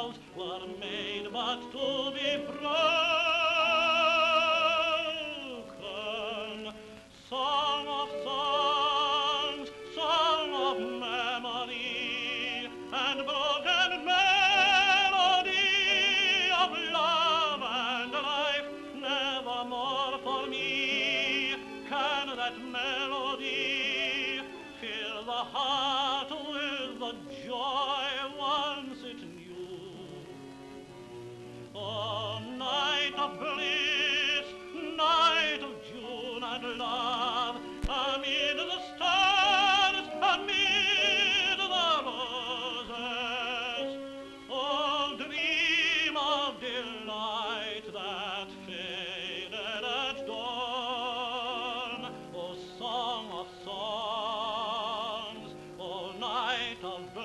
vows were made but to be broken. Song of songs, song of memory, and broken melody of love and life, nevermore for me can that melody fill the heart with the joy once it knew. Oh, night of bliss, night of June and love, amid the stars, amid the roses. Oh, dream of delight that faded at dawn. Oh, song of songs, oh, night of